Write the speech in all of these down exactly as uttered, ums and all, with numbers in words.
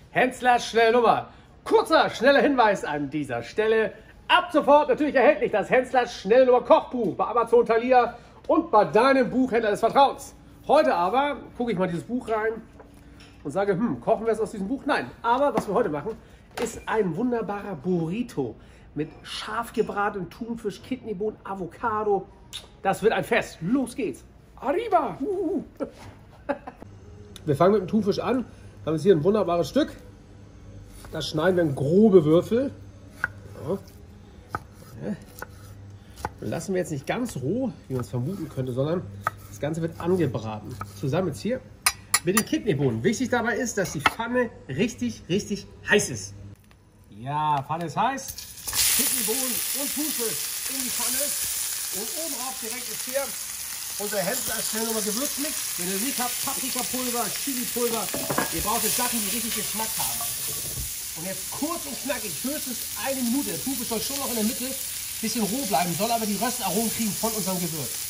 Hensler Schnellnummer. Kurzer, schneller Hinweis an dieser Stelle. Ab sofort natürlich erhältlich das Hensler Schnellnummer Kochbuch bei Amazon, Thalia und bei deinem Buchhändler des Vertrauens. Heute aber gucke ich mal dieses Buch rein und sage, hm, kochen wir es aus diesem Buch? Nein, aber was wir heute machen, ist ein wunderbarer Burrito mit scharf gebratenen Thunfisch, Kidneybohnen, Avocado. Das wird ein Fest. Los geht's. Arriba! Uhuhu. Wir fangen mit dem Thunfisch an. Wir haben jetzt hier ein wunderbares Stück. Das schneiden wir in grobe Würfel. Ja. Das lassen wir jetzt nicht ganz roh, wie man es vermuten könnte, sondern das Ganze wird angebraten. Zusammen jetzt hier mit den Kidneybohnen. Wichtig dabei ist, dass die Pfanne richtig, richtig heiß ist. Ja, Pfanne ist heiß. Kidneybohnen und Thunfisch in die Pfanne. Und oben drauf direkt ist hier unser Hensler Schnellnummer Gewürzmix. Wenn ihr nicht habt, Paprikapulver, Chilipulver. Ihr braucht jetzt Sachen, die richtig Geschmack haben. Und jetzt kurz und knackig, höchstens eine Minute. Der Thunfisch soll schon noch in der Mitte ein bisschen roh bleiben, soll aber die Röstaromen kriegen von unserem Gewürz.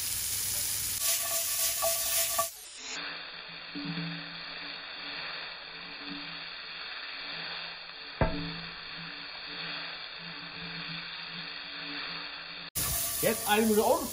Jetzt eine Minute um.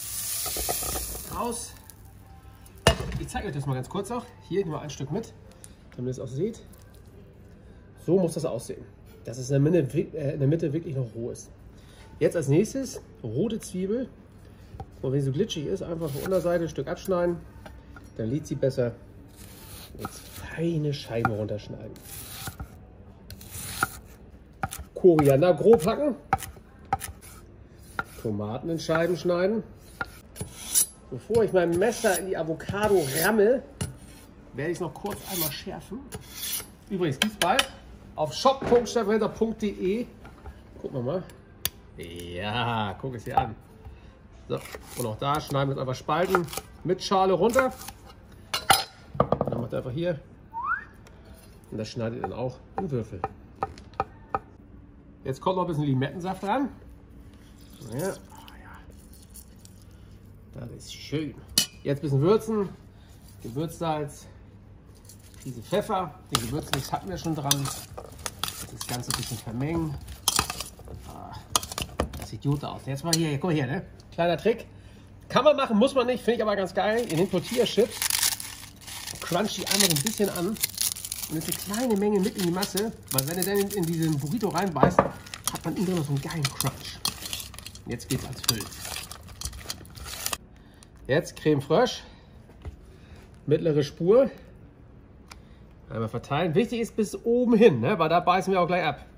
Raus. Ich zeige euch das mal ganz kurz auch. Hier nur ein Stück mit, damit ihr es auch seht. So muss das aussehen. Dass es in der Mitte, in der Mitte wirklich noch roh ist. Jetzt als nächstes rote Zwiebel. Und wenn sie so glitschig ist, einfach von der Unterseite ein Stück abschneiden. Dann liegt sie besser. Jetzt feine Scheiben runterschneiden. Koriander grob hacken. Tomaten in Scheiben schneiden. Bevor ich mein Messer in die Avocado ramme, werde ich es noch kurz einmal schärfen. Übrigens gibt es bald auf shop punkt steffenhensler punkt de. Gucken wir mal. Ja, guck es hier an. So, und auch da schneiden wir es einfach Spalten mit Schale runter. Dann macht ihr einfach hier. Und das schneidet ihr dann auch in Würfel. Jetzt kommt noch ein bisschen Limettensaft dran. Ja. Das ist schön. Jetzt ein bisschen würzen. Gewürzsalz, Prise Pfeffer. Den Gewürzmix hatten wir schon dran. Das Ganze ein bisschen vermengen. Das sieht gut aus. Jetzt mal hier, guck mal hier, ne? Kleiner Trick. Kann man machen, muss man nicht. Finde ich aber ganz geil. Ihr nehmt Tortilla-Chips, cruncht die einmal ein bisschen an und jetzt eine kleine Menge mit in die Masse. Weil wenn ihr dann in, in diesen Burrito reinbeißt, hat man innen drin noch so einen geilen Crunch. Jetzt geht's ans Füllen. Jetzt Creme Fraiche, mittlere Spur, einmal verteilen. Wichtig ist bis oben hin, ne? Weil da beißen wir auch gleich ab.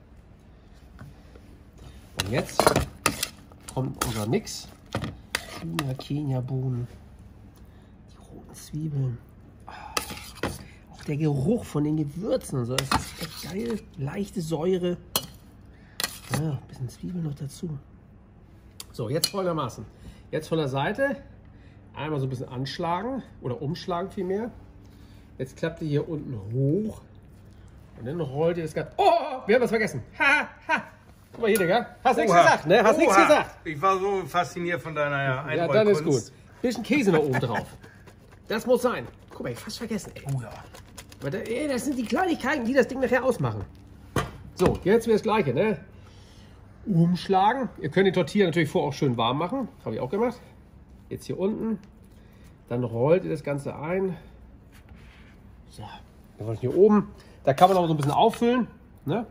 Und jetzt kommt unser Mix. Tuna, Kenia-Bohnen, die roten Zwiebeln. Auch der Geruch von den Gewürzen und so, das ist echt geil. Leichte Säure. Ja, ein bisschen Zwiebeln noch dazu. So, jetzt folgendermaßen. Jetzt von der Seite einmal so ein bisschen anschlagen oder umschlagen vielmehr. Jetzt klappt ihr hier unten hoch und dann rollt ihr das Ganze. Oh, wir haben was vergessen. Ha, ha. Guck mal hier, Digga. Hast nichts gesagt, ne? Hast nichts gesagt. Ich war so fasziniert von deiner Einrollkunst. Ja, dann ist gut. Bisschen Käse noch oben drauf. Das muss sein. Guck mal, ich fast vergessen, ey. Oh ja. Aber da, ey, das sind die Kleinigkeiten, die das Ding nachher ausmachen. So, jetzt wieder das Gleiche, ne? Umschlagen. Ihr könnt die Tortilla natürlich vorher auch schön warm machen. Habe ich auch gemacht. Jetzt hier unten. Dann rollt ihr das Ganze ein. So, dann hier oben. Da kann man noch so ein bisschen auffüllen. Ne?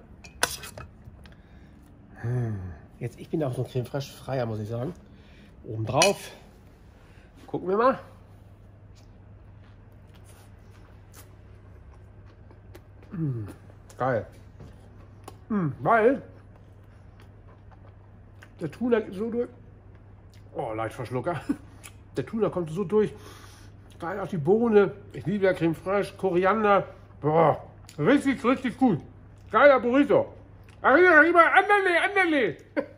Jetzt, ich bin auch so ein Creme Fraiche freier, muss ich sagen. Oben drauf. Gucken wir mal. Mmh, geil. Mmh, weil der Tuna geht so durch. Oh, leicht Verschlucker. Der Tuna kommt so durch. Geil, auch die Bohne. Ich liebe ja Creme Fraiche, Koriander. Boah, richtig, richtig gut. Geiler Burrito. Arriba, arriba, andale, andale.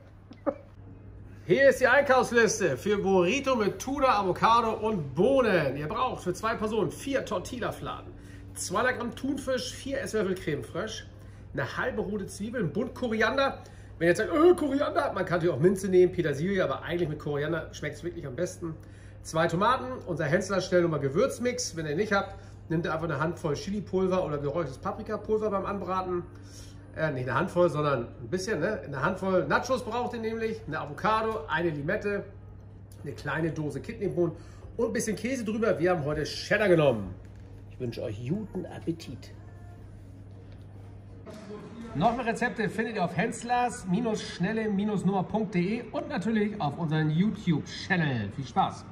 Hier ist die Einkaufsliste für Burrito mit Tuna, Avocado und Bohnen. Ihr braucht für zwei Personen vier Tortilla-Fladen, zweihundert Gramm Thunfisch, vier Esslöffel Creme Fraiche, eine halbe rote Zwiebel, ein Bund Koriander. Wenn ihr jetzt sagt, oh, Koriander, man kann natürlich auch Minze nehmen, Petersilie, aber eigentlich mit Koriander schmeckt es wirklich am besten. Zwei Tomaten, unser Hensler Schnellnummer Gewürzmix. Wenn ihr nicht habt, nimmt ihr einfach eine Handvoll Chili-Pulver oder geräuchertes Paprikapulver beim Anbraten. Äh, nicht eine Handvoll, sondern ein bisschen. Ne? Eine Handvoll Nachos braucht ihr nämlich, eine Avocado, eine Limette, eine kleine Dose Kidneybohnen und ein bisschen Käse drüber. Wir haben heute Cheddar genommen. Ich wünsche euch guten Appetit. Noch mehr Rezepte findet ihr auf henslers Schnelle Nummer punkt de und natürlich auf unserem YouTube-Channel. Viel Spaß!